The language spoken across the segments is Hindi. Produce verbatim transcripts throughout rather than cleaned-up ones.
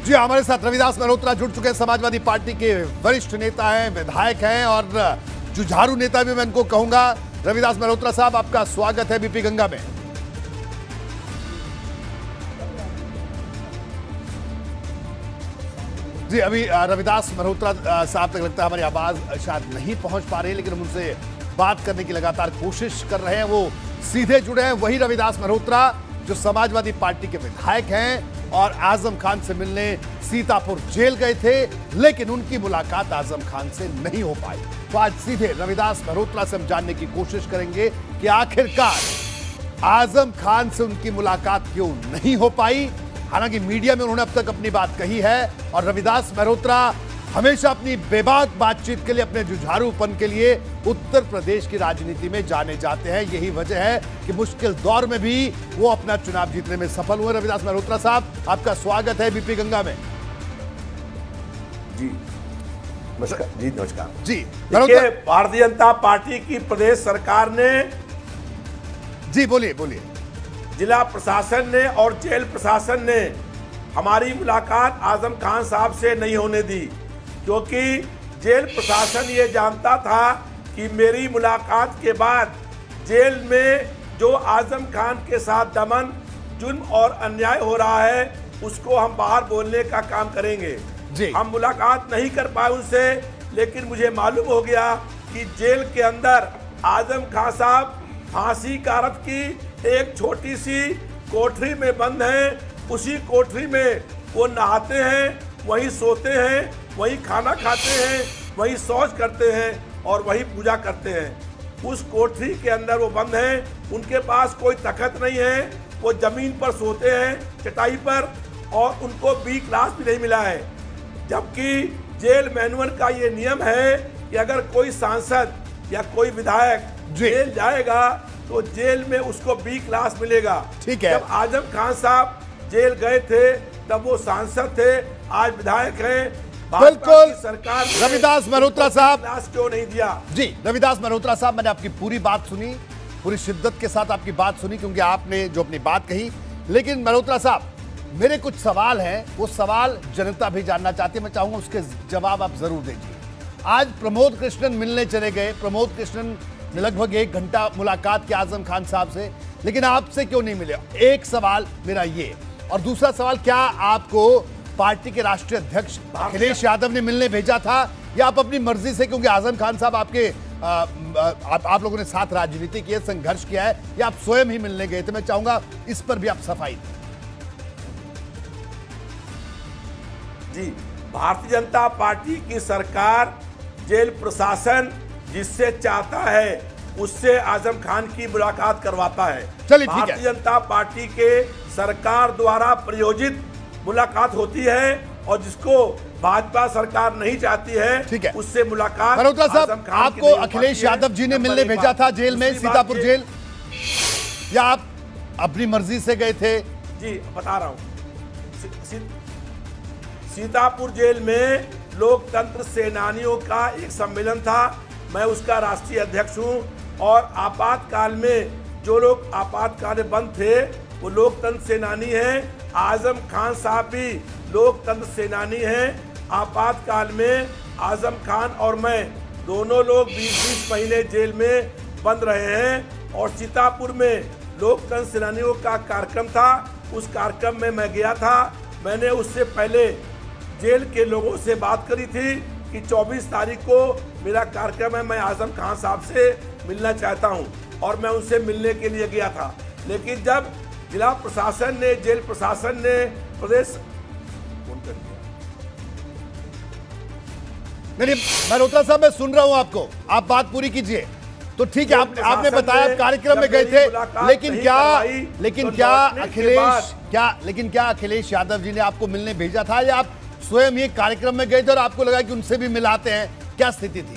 जी हमारे साथ रविदास मल्होत्रा जुड़ चुके हैं, समाजवादी पार्टी के वरिष्ठ नेता हैं, विधायक हैं और जुझारू नेता भी मैं इनको कहूंगा। रविदास मल्होत्रा साहब, आपका स्वागत है बीपी गंगा में। जी अभी रविदास मल्होत्रा साहब तक लगता है हमारी आवाज शायद नहीं पहुंच पा रही, लेकिन हम उनसे बात करने की लगातार कोशिश कर रहे हैं। वो सीधे जुड़े हैं, वही रविदास मल्होत्रा जो समाजवादी पार्टी के विधायक हैं और आजम खान से मिलने सीतापुर जेल गए थे, लेकिन उनकी मुलाकात आजम खान से नहीं हो पाई। तो आज सीधे रविदास मल्होत्रा से हम जानने की कोशिश करेंगे कि आखिरकार आजम खान से उनकी मुलाकात क्यों नहीं हो पाई। हालांकि मीडिया में उन्होंने अब तक अपनी बात कही है और रविदास मल्होत्रा हमेशा अपनी बेबाक बातचीत के लिए, अपने जुझारूपन के लिए उत्तर प्रदेश की राजनीति में जाने जाते हैं। यही वजह है कि मुश्किल दौर में भी वो अपना चुनाव जीतने में सफल हुए। रविदास मल्होत्रा साहब, आपका स्वागत है बीपी गंगा में। जी नमस्कार। जी नमस्कार जी देखिए, भारतीय जनता पार्टी की प्रदेश सरकार ने, जी बोलिए बोलिए, जिला प्रशासन ने और जेल प्रशासन ने हमारी मुलाकात आजम खान साहब से नहीं होने दी, क्योंकि जेल प्रशासन ये जानता था कि मेरी मुलाकात के बाद जेल में जो आजम खान के साथ दमन, जुल्म और अन्याय हो रहा है उसको हम बाहर बोलने का काम करेंगे। जी। हम मुलाकात नहीं कर पाए उनसे, लेकिन मुझे मालूम हो गया कि जेल के अंदर आजम खान साहब फांसी कारत की एक छोटी सी कोठरी में बंद हैं। उसी कोठरी में वो नहाते हैं, वहीं सोते हैं, वहीं खाना खाते हैं, वहीं शौच करते हैं और वहीं पूजा करते हैं। उस कोठरी के अंदर वो बंद हैं। उनके पास कोई तखत नहीं है, वो जमीन पर सोते हैं चटाई पर, और उनको बी क्लास भी नहीं मिला है। जबकि जेल मैनुअल का ये नियम है कि अगर कोई सांसद या कोई विधायक जेल जाएगा तो जेल में उसको बी क्लास मिलेगा। ठीक है। जब आजम खान साहब जेल गए थे तब वो सांसद थे, आज विधायक हैं। बिल्कुल। सरकार रविदास मल्होत्रा साहब, क्लास क्यों नहीं दिया? जी रविदास मल्होत्रा साहब, मैंने आपकी पूरी बात सुनी, पूरी शिद्दत के साथ आपकी बात सुनी, क्योंकि आपने जो अपनी बात कही। लेकिन मल्होत्रा साहब, मेरे कुछ सवाल हैं, वो सवाल जनता भी जानना चाहती है, मैं चाहूंगा उसके जवाब आप जरूर दीजिए। आज प्रमोद कृष्णन मिलने चले गए, प्रमोद कृष्णन ने लगभग एक घंटा मुलाकात की आजम खान साहब से, लेकिन आपसे क्यों नहीं मिले? एक सवाल मेरा ये, और दूसरा सवाल, क्या आपको पार्टी के राष्ट्रीय अध्यक्ष अखिलेश यादव ने मिलने भेजा था या आप अपनी मर्जी से, क्योंकि आजम खान साहब आपके आ, आप, आप लोगों ने साथ राजनीति की है, संघर्ष किया है, या आप स्वयं ही मिलने गए थे? मैं चाहूंगा इस पर भी आप सफाई दें। जी, भारतीय जनता पार्टी की सरकार, जेल प्रशासन जिससे चाहता है उससे आजम खान की मुलाकात करवाता है। चलिए ठीक है। भारतीय जनता पार्टी के सरकार द्वारा प्रायोजित मुलाकात होती है, और जिसको भाजपा सरकार नहीं चाहती है, ठीक है, उससे मुलाकात मल्होत्रा साहब, आपको अखिलेश यादव जी ने मिलने भेजा था जेल में, सीतापुर जेल, या आप अपनी मर्जी से गए थे? जी बता रहा हूँ। सीतापुर जेल में लोकतंत्र सेनानियों का एक सम्मेलन था, मैं उसका राष्ट्रीय अध्यक्ष हूं, और आपातकाल में जो लोग आपातकाल में बंद थे वो लोकतंत्र सेनानी हैं। आजम खान साहब भी लोकतंत्र सेनानी हैं। आपातकाल में आजम खान और मैं दोनों लोग बीस बीस महीने जेल में बंद रहे हैं, और सीतापुर में लोकतंत्र सेनानियों का कार्यक्रम था, उस कार्यक्रम में मैं गया था। मैंने उससे पहले जेल के लोगों से बात करी थी कि चौबीस तारीख को मेरा कार्यक्रम है, मैं आजम खान साहब से मिलना चाहता हूं, और मैं उनसे मिलने के लिए गया था। लेकिन जब जिला प्रशासन ने, जेल प्रशासन ने प्रदेश नहीं, मल्होत्रा साहब मैं सुन रहा हूं आपको, आप बात पूरी कीजिए। तो ठीक है, आप, आपने बताया आप कार्यक्रम में गए थे, लेकिन क्या लेकिन क्या अखिलेश क्या लेकिन क्या अखिलेश यादव जी ने आपको मिलने भेजा था, या आप स्वयं ये कार्यक्रम में गए थे और आपको लगा कि उनसे भी मिलाते हैं? क्या स्थिति थी?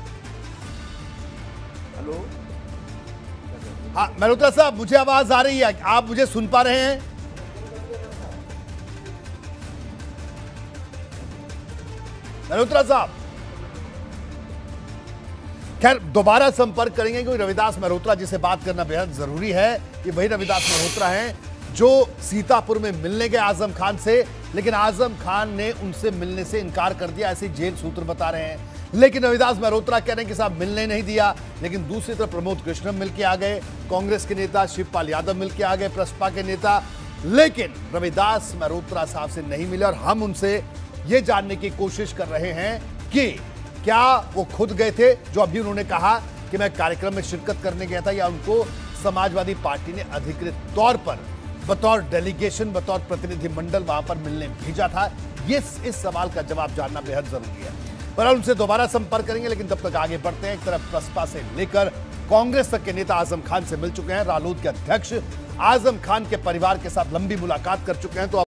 हेलो, हाँ मल्होत्रा साहब, मुझे आवाज आ रही है, आप मुझे सुन पा रहे हैं? मल्होत्रा साहब, खैर दोबारा संपर्क करेंगे, क्योंकि रविदास मल्होत्रा जिसे बात करना बेहद जरूरी है, कि वही रविदास मल्होत्रा हैं जो सीतापुर में मिलने गए आजम खान से, लेकिन आजम खान ने उनसे मिलने से इनकार कर दिया, ऐसे जेल सूत्र बता रहे हैं। लेकिन रविदास मल्होत्रा कह रहे हैं कि साहब मिलने नहीं दिया। लेकिन दूसरी तरफ प्रमोद कृष्णम मिलके आ गए, कांग्रेस के नेता शिवपाल यादव मिलके आ गए, प्रसपा के नेता, लेकिन रविदास मल्होत्रा साहब से नहीं मिले। और हम उनसे यह जानने की कोशिश कर रहे हैं कि क्या वो खुद गए थे, जो अभी उन्होंने कहा कि मैं कार्यक्रम में शिरकत करने गया था, या उनको समाजवादी पार्टी ने अधिकृत तौर पर बतौर डेलीगेशन, बतौर प्रतिनिधिमंडल वहां पर मिलने भेजा था। ये इस सवाल का जवाब जानना बेहद जरूरी है। पर उनसे दोबारा संपर्क करेंगे, लेकिन तब तक आगे बढ़ते हैं। एक तरफ प्रसपा से लेकर कांग्रेस तक के नेता आजम खान से मिल चुके हैं। रालोद के अध्यक्ष आजम खान के परिवार के साथ लंबी मुलाकात कर चुके हैं। तो